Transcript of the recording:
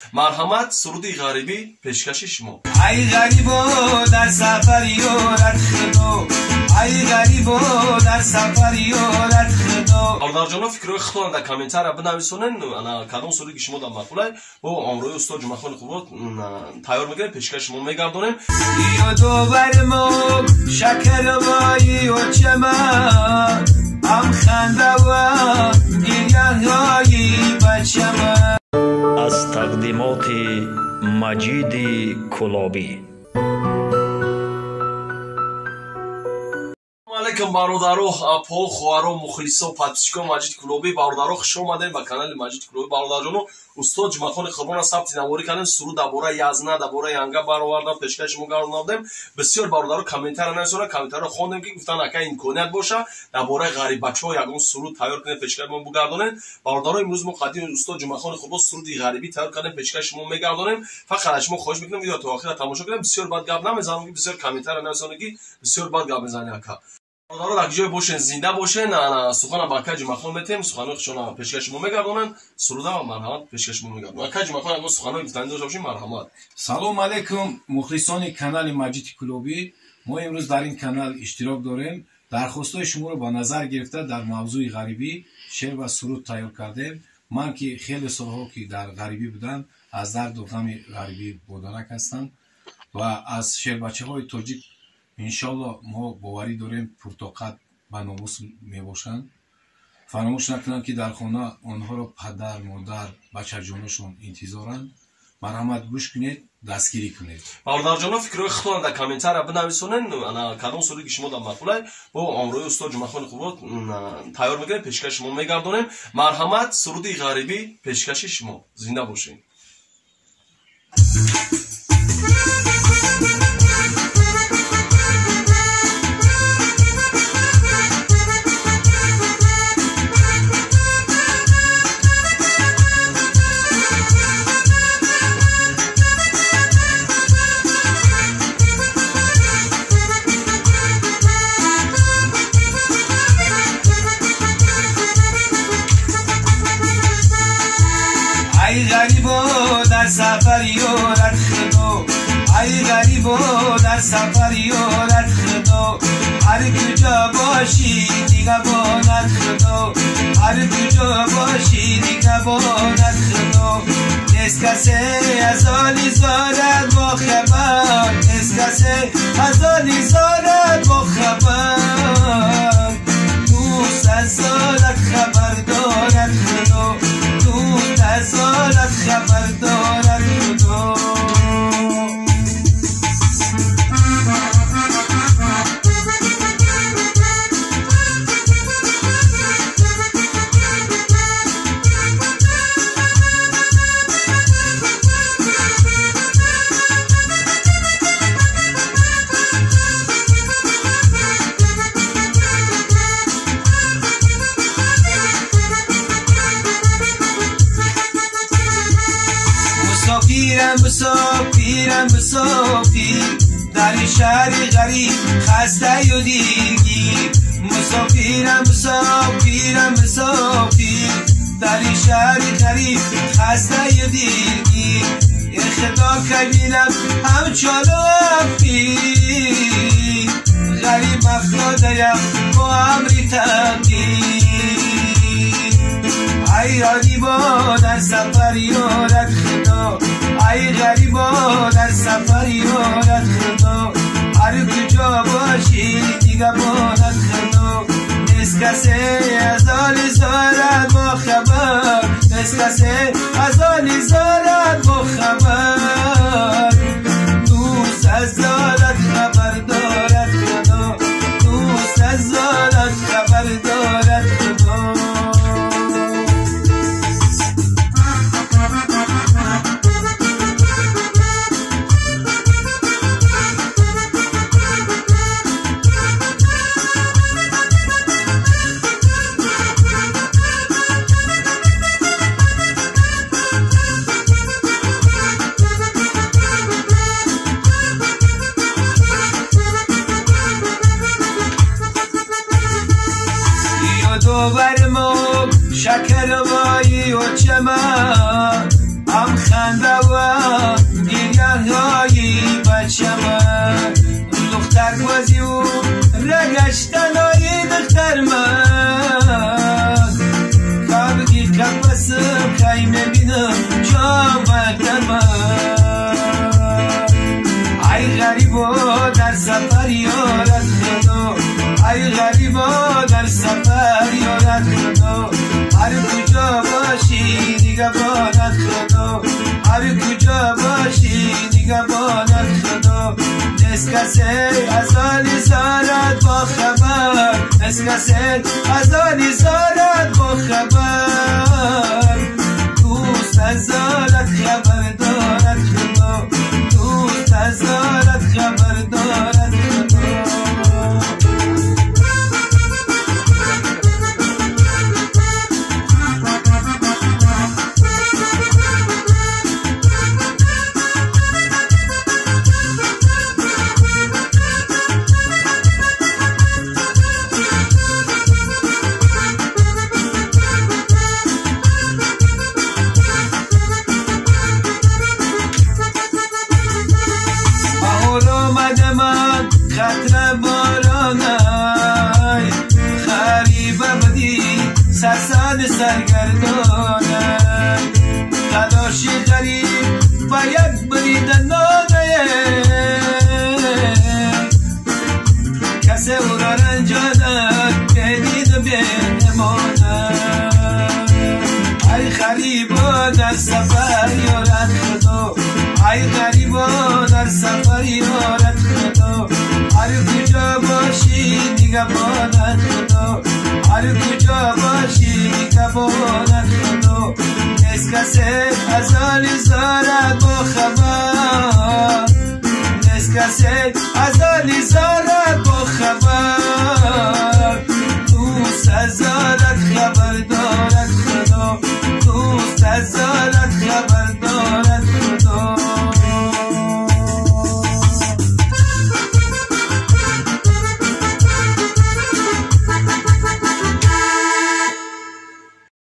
مرحمت سرودی غریبی پیشکش شما. ای غریبو در سفر یارت خدا، ای غریبو در سفر یارت خدا. برادر جان فکر خودتان در کامنتر بنویسونین انا کدام سروری که شما در مقوله با امروی استاد جمعخان خوبات تیار میگیریم پیشکش شما میگردونیم. یا دوبر ما شکر وای و چمن هم خنده و گریه‌های بچه من. از تقدیمات مجید کلابی. علیکم برادرو، اپا، خواهرو، مخلصو، پادشکو مجید کلابی. برادرو خوش اومدین به کانال مجید کلابی. برادر جانو استاد جمعخان خبرنا ثبت نواری کردن سرود درباره یزنه، درباره ینگه برآوردن پیشکش می‌گردوندیم. بسیار برادرو کامنتر نوشتن، کامنتر رو خوندیم که گفتن اگه امکانیت باشه درباره غریب بچه‌ها یگان سرود تیار کنیم پیشکش ما بگردونیم. برادرو امروز ما قدیم استاد جمعخان خبر سرودی غریبی تیار کردیم پیشکش ما می‌گردونیم. فقط شما خواهش می‌کنم ویدیو تا آخر تماشا کنید. بسیار بد گپ نمی‌زنم که بسیار کامنتر نوشتن که بسیار بد گپ می‌زنید اکا. برادرها در جای باشین، زنده باشین. انا سخن با کج مخلوق میتیم، سخنای خودشون پیشکش ما میگردونن. سرود و مرحمت پیشکش ما میگردونن. کج مخلوق اگه سخنای گفتنده داشته باشین مرحمت. سلام علیکم مخلصان کانال مجید کلابی. ما امروز در این کانال اشتراک داریم. درخواستای شما رو با نظر گرفته در موضوع غریبی شعر و سرود تیار کردیم. من که خیلی سالها که در غریبی بودم، از درد و غم غریبی بودنک هستم و از شعر بچه‌های تاجیک انشالله ما باوری داریم پرتقد به ناموس میباشند. فراموش نکنند که در خانه آنها را پدر، مادر، بچه جانشون انتظارند. مرحمت گوش کنید، دستگیری کنید. برادر جان فکرای خودتان در کامنتر بنویسونین انا کدام سروری که شما در مقوله با امروی استاد جمعخان خوبات تیار میگیریم پیشکش شما میگردونیم. مرحمت سرودی غریبی پیشکش شما. زنده باشین. ای غریبو در سفر یارت خدا، ای غریبو در سفر یارت خدا. هر کجا باشی نگهبانت خدا، هر کجا باشی نگهبانت خدا. نیست کسی از آن زارت با خبر، نیست کسی از آن زارت با خبر. دوست از زارت خبر دارد خدا، دوست از زارت خبر دارد خدا. مسافرم مسافر در شهر غریب خسته و دیرگیر. مسافرم مسافر در شهر غریب خسته و دیرگیر. یه خدا کبیرم همچون افیر، غریب افتادم با امری تغییر. ای غریبا در سفر یارت خدا، ای غریبا در سفر یارت خدا. هر کجا باشی نگهبانت خدا. نیست کسی از آن زارت با خبر، نیست کسی از آن زارت با خبر. دوست از زارت خبر دارد خدا، دوست از زارت خبر دارد خدا. روا گریه های بچه من دختر بازی و رگشتن های دختر من که بگی قفصم که میبینم جام وقتر من ای غریبا در سفر یارت خدا ای غریبا در سفر یارت خدا هر کجا باشی نگهبانت خدا هر کجا باشی نگهبانت خدا نس کسی از آن زارت با خبر نس کسی از آن زارت با خبر دوست از آنت خبر دارد خدا دوست از آنت خبر دارد خدا خطر بارانای خریبه بدی سرسان سرگردانای تلاش غریب باید بریدن نانه کسی او را رنجاند بدید و بنمانه ای خریبا در سفر یارت